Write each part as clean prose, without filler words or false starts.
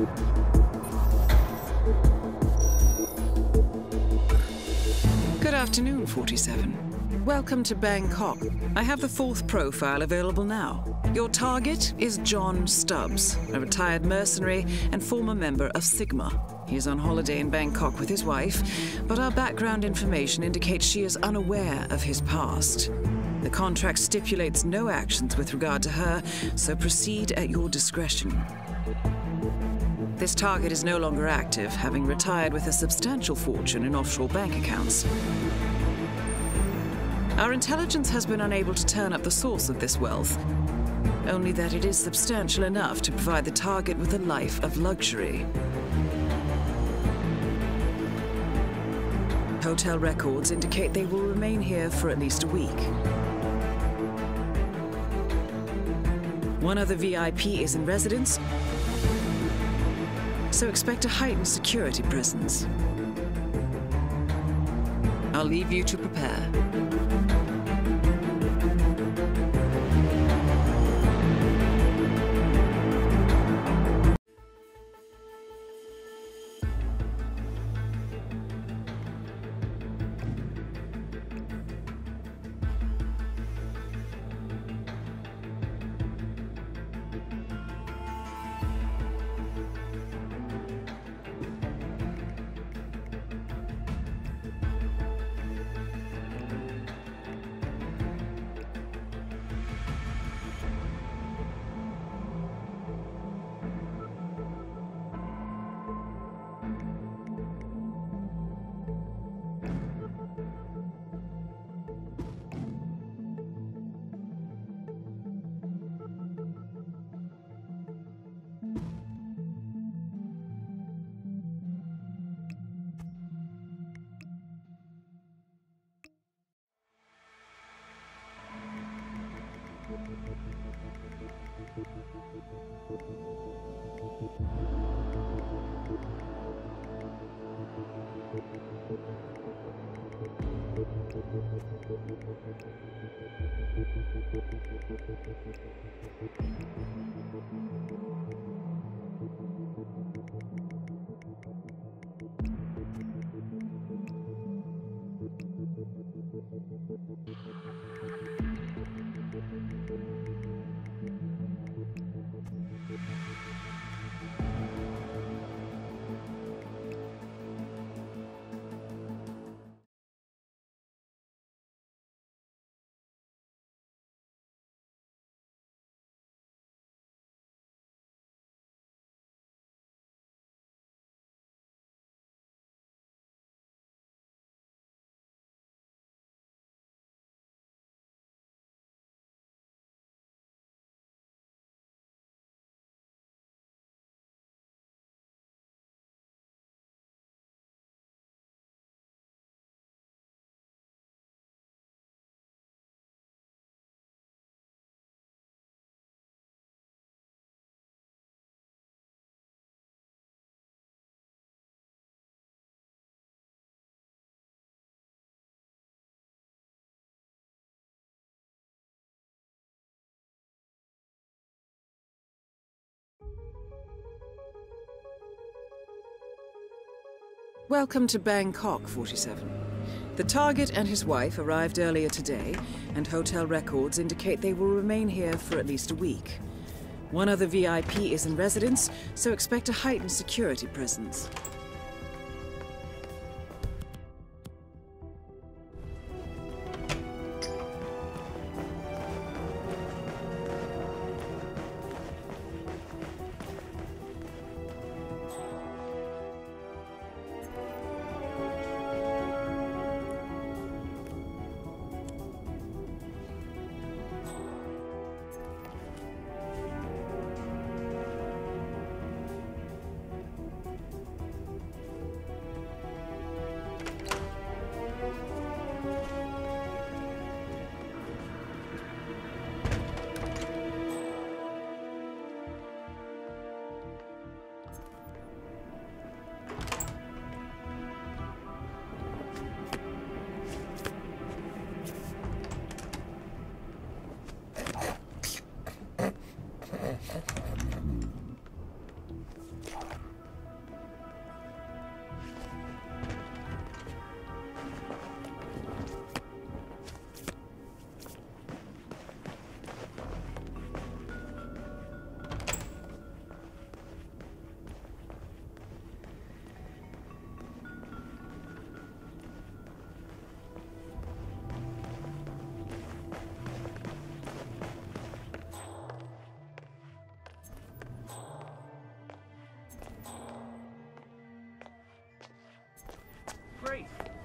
Good afternoon, 47. Welcome to Bangkok. I have the fourth profile available now. Your target is John Stubbs, a retired mercenary and former member of Sigma. He is on holiday in Bangkok with his wife, but our background information indicates she is unaware of his past. The contract stipulates no actions with regard to her, so proceed at your discretion. This target is no longer active, having retired with a substantial fortune in offshore bank accounts. Our intelligence has been unable to turn up the source of this wealth, only that it is substantial enough to provide the target with a life of luxury. Hotel records indicate they will remain here for at least a week. One other VIP is in residence, so expect a heightened security presence. I'll leave you to prepare. Welcome to Bangkok, 47. The target and his wife arrived earlier today, and hotel records indicate they will remain here for at least a week. One other VIP is in residence, so expect a heightened security presence.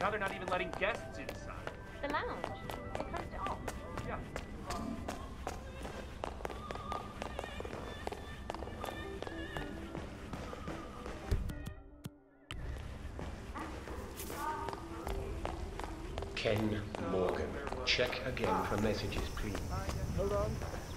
Now they're not even letting guests inside. The lounge. They closed it off. Yeah. Ken Morgan. Check again for messages, please. Hold on.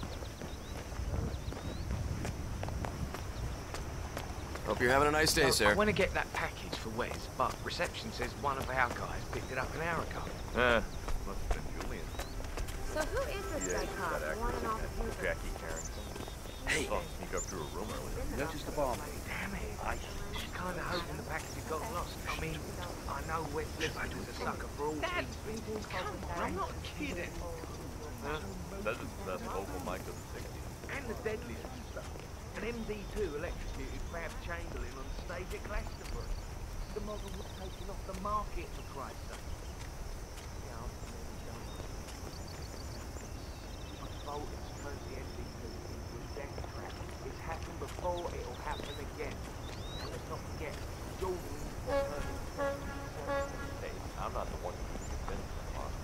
Hope you're having a nice day, sir. I want to get that package for Wes, but reception says one of our guys picked it up an hour ago. Must have been Julian. So who is this guy cop? The one in office? Jackie Carrington. Hey. Saw him sneak up through a room earlier. Not just a bomb. Damn it. I was kind of hoping the package had gotten lost. I mean, I know Wes Lister was a sucker for all things, but come on, I'm not kidding. Says it's the best vocal mic of the 60s. And the deadliest stuff. An MD2 electrocuted Fab Chamberlain on stage at Glastonbury. The model was taken off the market, for Christ's sake. Yeah, I'm really done. I thought it's turned the MD2 into a death trap. It's happened before, it'll happen again. And let's not forget, Jordan was Hey, I'm not the one who convinced them, huh?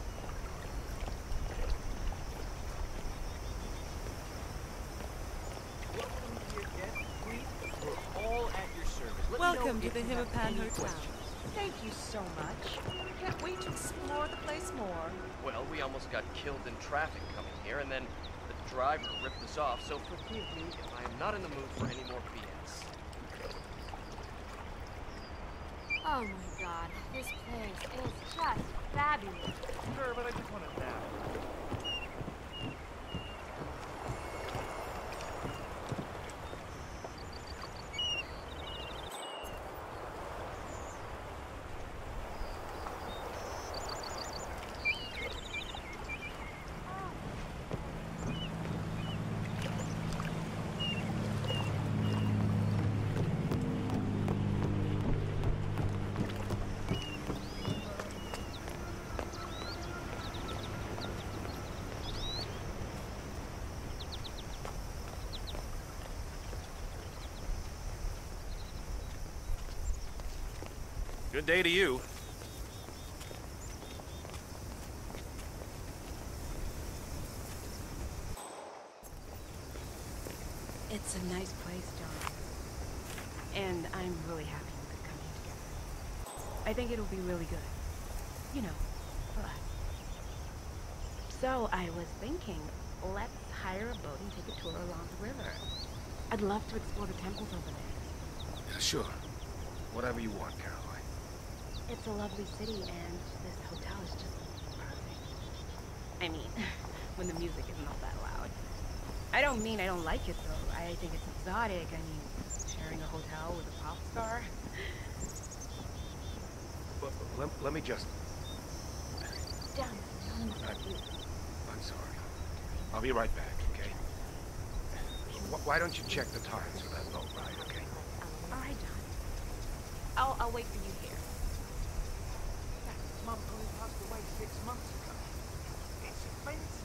Welcome to the HITMAN Hotel. Thank you so much. Can't wait to explore the place more. Well, we almost got killed in traffic coming here, and then the driver ripped us off, so forgive me if I am not in the mood for any more BS. Oh my god, this place is just fabulous. Sure, but I just want to nap. Good day to you. It's a nice place, John. And I'm really happy we could come here together. I think it'll be really good. You know, for us. So I was thinking, let's hire a boat and take a tour along the river. I'd love to explore the temples over there. Yeah, sure. Whatever you want, Caroline. It's a lovely city, and this hotel is just perfect. I mean, when the music isn't all that loud. I don't mean I don't like it, though. I think it's exotic. I mean, sharing a hotel with a pop star. Let me just... Damn, I'm sorry. I'll be right back, okay? Why don't you check the times for that boat ride, okay? all right, John. I'll wait for you here. Mum only passed away 6 months ago. It's expensive.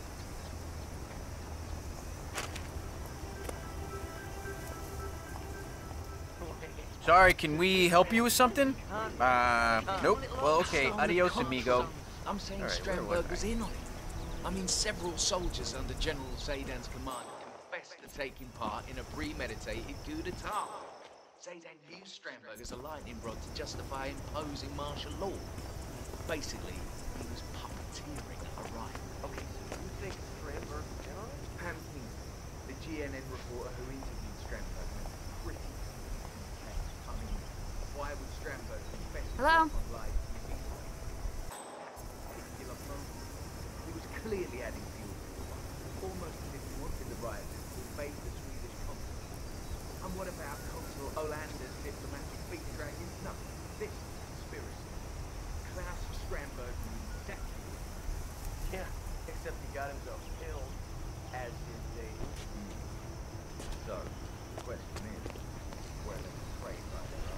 Sorry, can we help you with something? Nope. Well, okay. Adios, amigo. I'm saying All right, Strandberg was in on it. I mean, several soldiers under General Zaydan's command confessed to taking part in a premeditated coup d'etat. Zaydan used Strandberg as a lightning rod to justify imposing martial law. Basically, he was puppeteering a riot. Okay, so you think Strandberg was general? Pam King, the GNN reporter who interviewed Strandberg, was pretty convincing. I mean, why would Strandberg confess to Hello? on live TV? Particular moment. He was clearly adding fuel to the fire, almost as if he wanted the rioters to invade the Swedish consulate. And what about Consul Olander's diplomatic beef dragon? No, this is conspiracy. Klaus Strandberg knew exactly. Yeah, except he got himself killed, as did Dave. So, the question is, where they trade right there.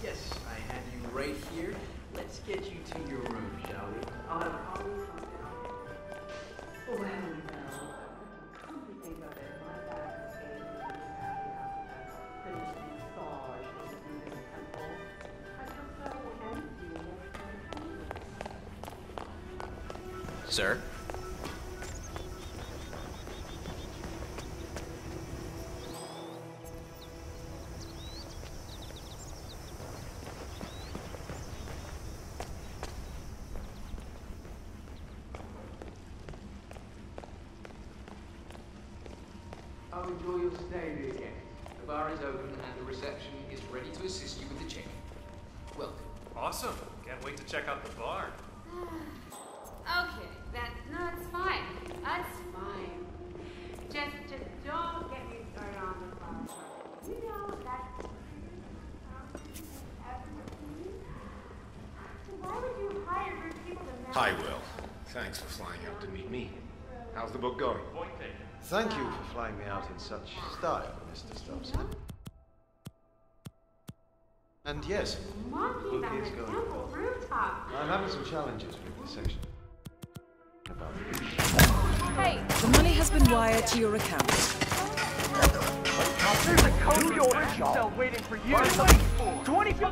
Yes, I have you right here. Let's get you to your room, shall we? I'll have Holly come down. Well, come to think of it, my back is getting really happy after that finished massage in the Buddhist temple. I feel so empty and Sir? I'll enjoy your stay, dear guest. The bar is open and the reception is ready to assist you with the check-in. Welcome. Awesome. Can't wait to check out the bar. Okay, that's fine. That's fine. Just don't get me started on the phone. You know that's why would you hire good people to manage? Hi, Will. Thanks for flying out to meet me. How's the book going? Point taken. Thank you for flying me out in such style, Mr. Stubbs. And yes, Monkey book down is the going temple well. rooftop. I'm having some challenges with the section. About Hey, The money has been wired to your account. There's a code cell waiting for you. 24.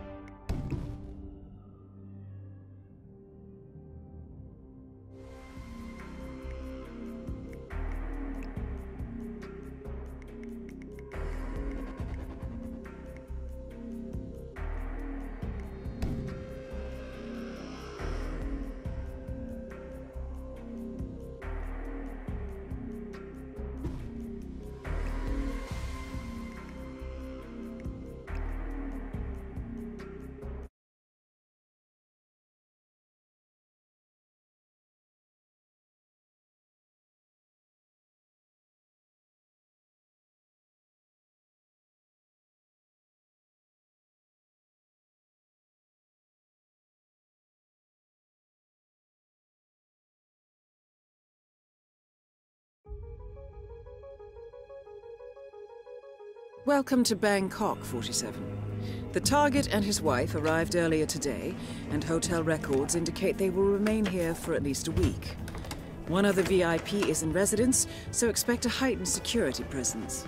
Welcome to Bangkok, 47. The target and his wife arrived earlier today, and hotel records indicate they will remain here for at least a week. One other VIP is in residence, so expect a heightened security presence.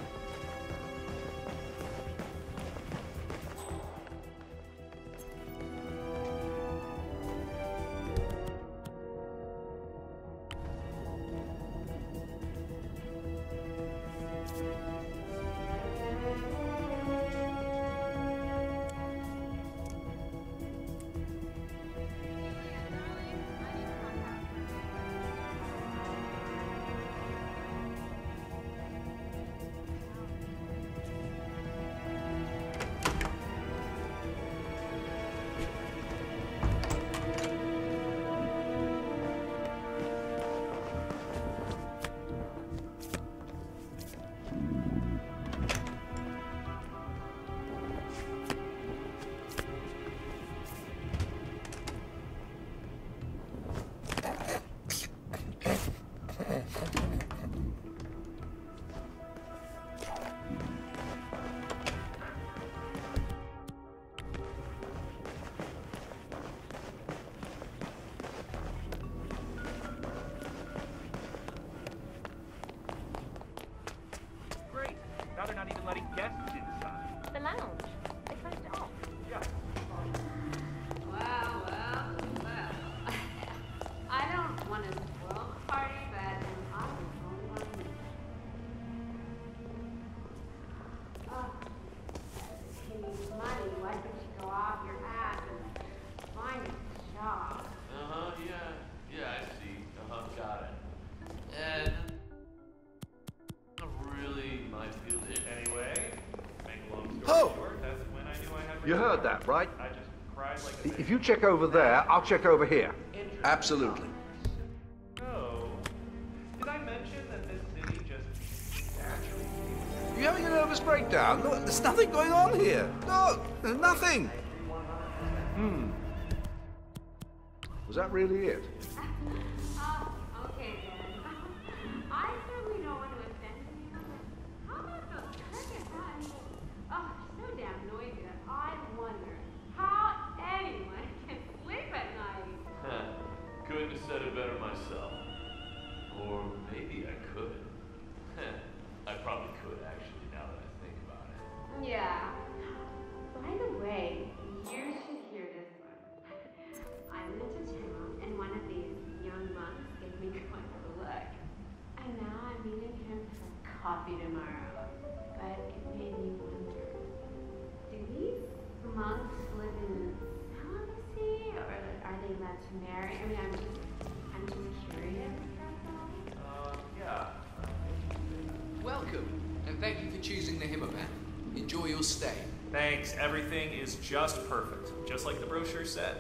Now they're not even letting guests inside. the lounge. They closed it off. Yeah. Well. I don't want to spoil the party, but I'm the only one who. Oh, you need money. Why don't you go off your ass and find a job? Yeah, I see. Got it. And really my field is. Anyway, make a long story Oh! short, that's when I knew I had. You heard that, right? I just cried like a If you check over there, I'll check over here. absolutely. Oh, did I mention that this city just naturally? You having a nervous breakdown? No, there's nothing going on here. No, there's nothing. Was that really it? Okay then. I certainly don't want to offend anyone, but how about those crickets? I mean, oh, so damn noisy that I wonder visiting the HITMAN. Enjoy your stay. Thanks, everything is just perfect, just like the brochure said.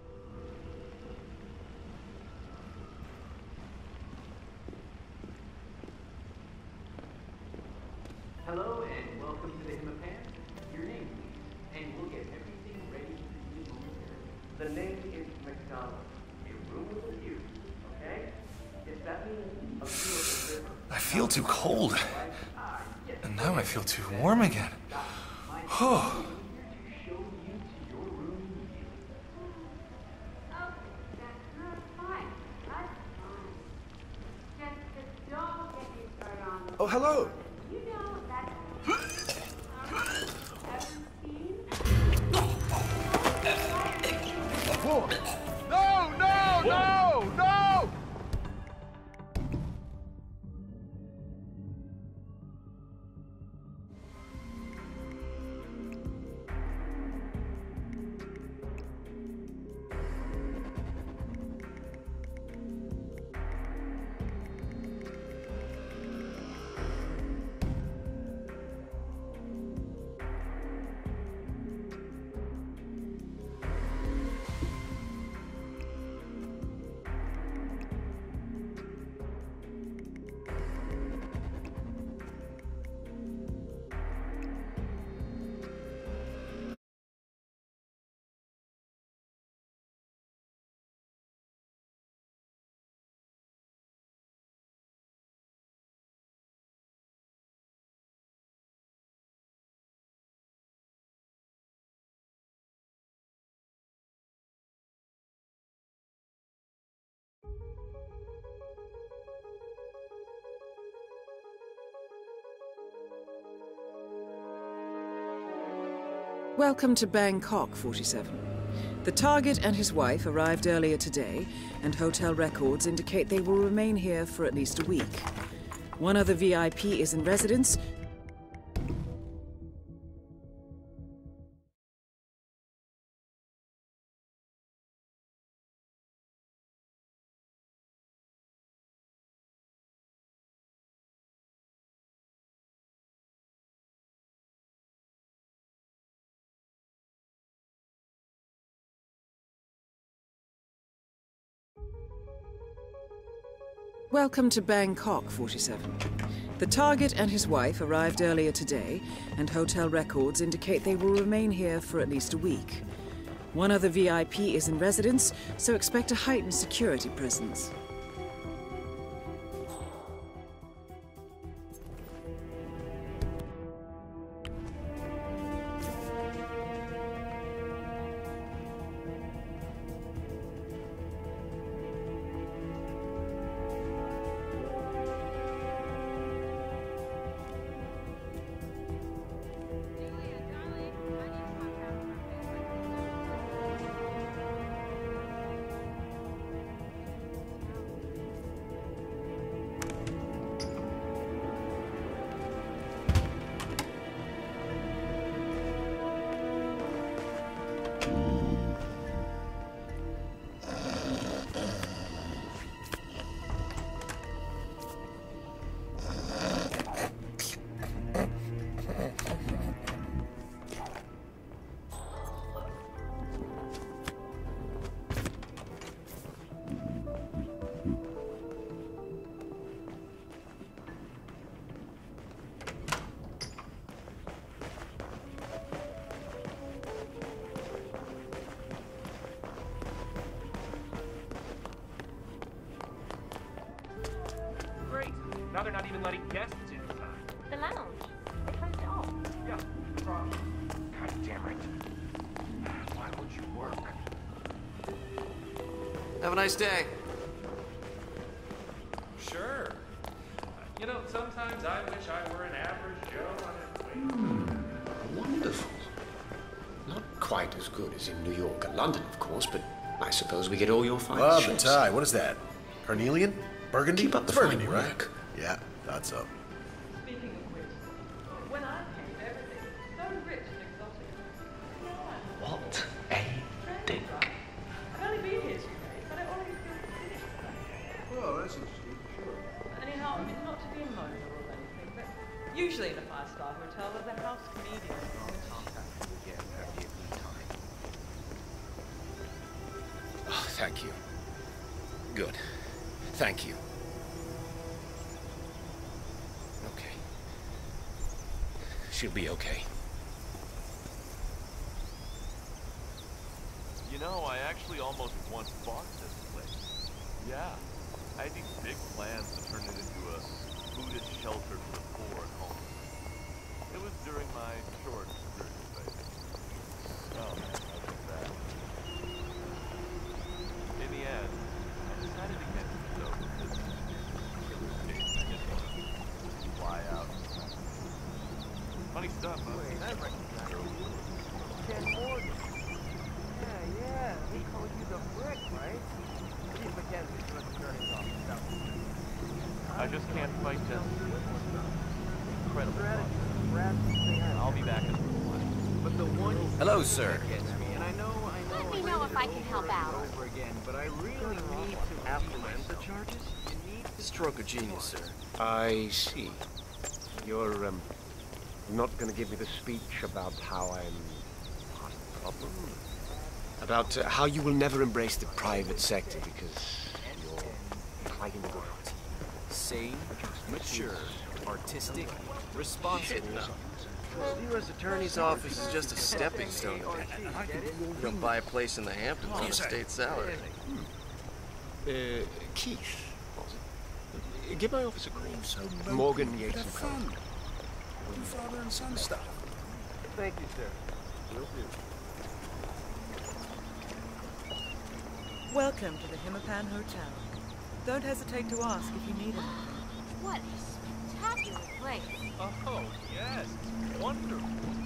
Hello and welcome to the HITMAN. Your name, please, and we'll get everything ready for you momentarily. The name is McDonald. A room with a view, okay? If that means a view of the river. I feel too cold. And now I feel too warm again. Oh. Oh, hello. No, no, no, no! Welcome to Bangkok, 47. The target and his wife arrived earlier today, and hotel records indicate they will remain here for at least a week. One other VIP is in residence. Welcome to Bangkok, 47. The target and his wife arrived earlier today, and hotel records indicate they will remain here for at least a week. One other VIP is in residence, so expect a heightened security presence. Now they're not even letting guests in time. The lounge. They closed it off. Yeah, no problem. God damn it. Why would you work? Have a nice day. Sure. You know, sometimes I wish I were an average Joe on his way. Wonderful. Not quite as good as in New York and London, of course, but I suppose we get all your fine Well, the shots. tie. What is that? Carnelian? Burgundy? Keep up the Burgundy, fine right? work. Yeah, thought so. Speaking of which, when I came, everything was so rich and exotic. You know what? What a dick. I've only been here 2 days, but I already feel finished. Oh, that's interesting. Sure. Anyhow, I mean, not to be emotional or anything, but usually in a five-star hotel, well as a house comedian. Again, at the time. Oh, thank you. Good. Thank you. Okay. She'll be okay. You know, I actually almost once bought this place. Yeah. I had these big plans to turn it into a Buddhist shelter for the poor and homeless. It was during my short spiritual phase. Oh man, that was bad. In the end, I decided against it though because killer things I just wanted to fly out. Funny stuff, huh? Wait, I recognize you. Ken Morgan. Yeah, he called you the Brick, right? Chief Mackenzie, U.S. Attorney's Office, South. I just can't fight this. Incredible. I'll be back in a little while. But the one Hello, sir. gets me, and I know Let me know if I can help out. over again, but I really need to Affluent the charges? Stroke of genius, sir. I see. You're, not gonna give me the speech about how I'm part of the problem? About how you will never embrace the private sector because you're quite in the world. Sane, mature, artistic, responsible. The U.S. Attorney's Office is just a stepping stone. You don't buy a place in the Hamptons on a state salary. Keith, was it? Give my office a call. Morgan Yates and Co. Do father and son stuff. Thank you, sir. Will do. Welcome to the HITMAN Hotel. Don't hesitate to ask if you need anything. What a spectacular place. Oh, yes. Wonderful.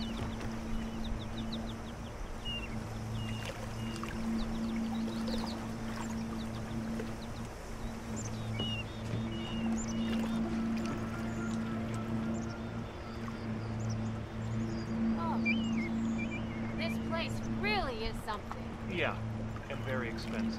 Oh, this place really is something. Yeah, and very expensive.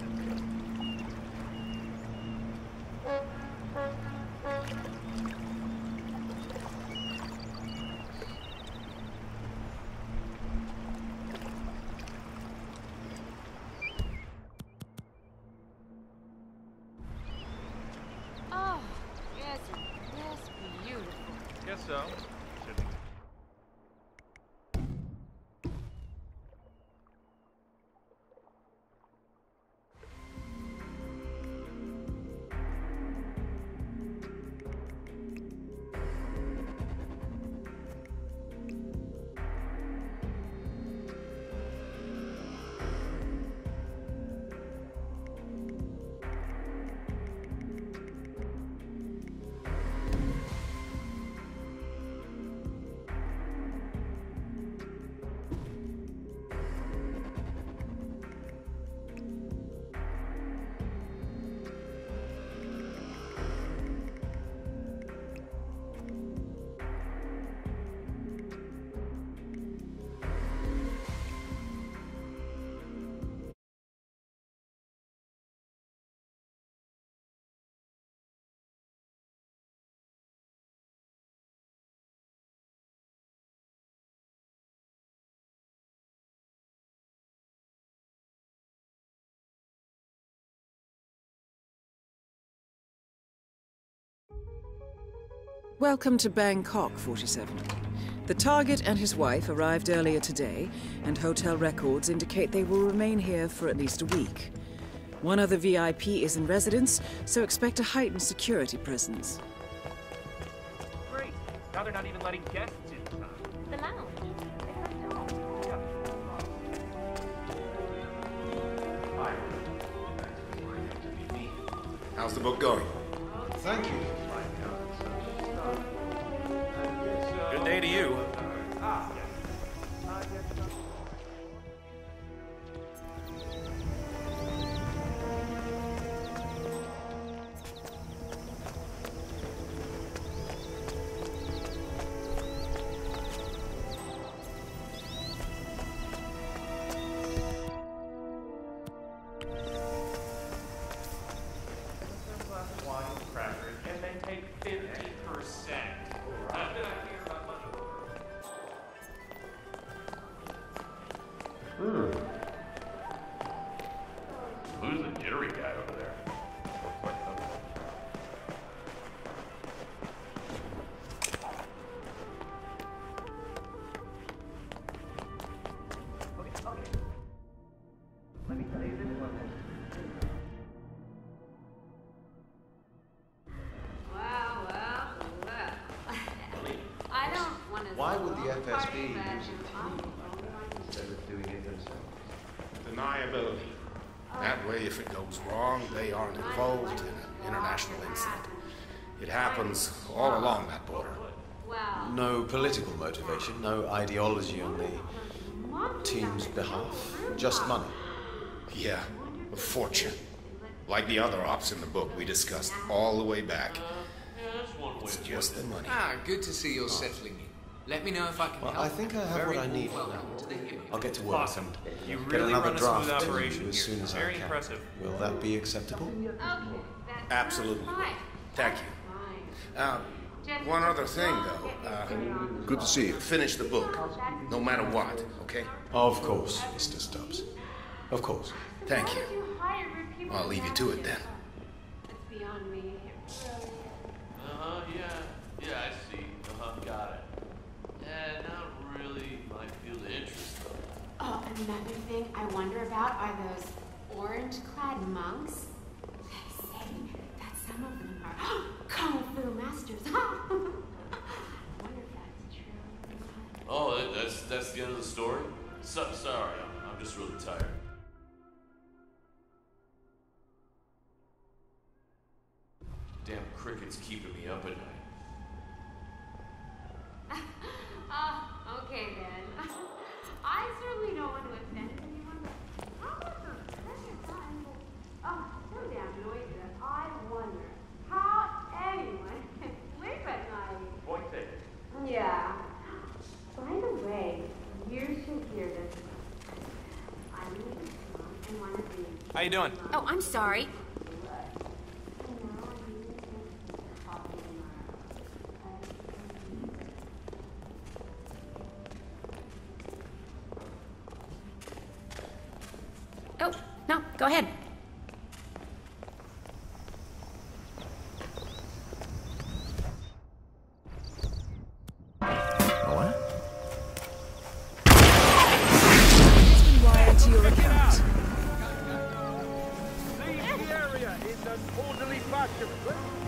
Oh, isn't this beautiful? Guess so. Shouldn't. Welcome to Bangkok, 47. The target and his wife arrived earlier today, and hotel records indicate they will remain here for at least a week. One other VIP is in residence, so expect a heightened security presence. Great. Now they're not even letting guests in. The lounge. How's the book going? Thank you. Good day to you. Wine, crackers, and then instead of doing it themselves. Deniability. That way, if it goes wrong, they aren't involved in an international incident. It happens all along that border. No political motivation, no ideology on the team's behalf, just money. Yeah, a fortune. Like the other ops in the book we discussed all the way back. It's just the money. Good to see you're settling in. Let me know if I can help. I think I have what I need now. I'll get to work. Awesome. You Get really another run a smooth draft to operation you as here. soon as Very I can. impressive. Will that be acceptable? Absolutely. Thank you. One other thing, though. Good to see you. Finish the book, no matter what, okay? Of course, Mr. Stubbs. Of course. Thank you. I'll leave you to it then. It's beyond me. Yeah, I see. Got it. Yeah, not really my field of interest, though. Oh, another thing I wonder about are those orange-clad monks. They say that some of them are kung fu masters. I wonder if that's true. Oh, that's the end of the story? Sorry, I'm just really tired. Damn cricket's keeping me up at night. Okay then. I certainly don't want to offend anyone, but how about those crickets? So damn noisy that I wonder how anyone can sleep at night. Point taken. Yeah. By the way, you should hear this. I'm in one of these. How you doing? Oh, I'm sorry. Oh, no, go ahead. What? It's been wired to your account. Leave the area in an orderly fashion, please.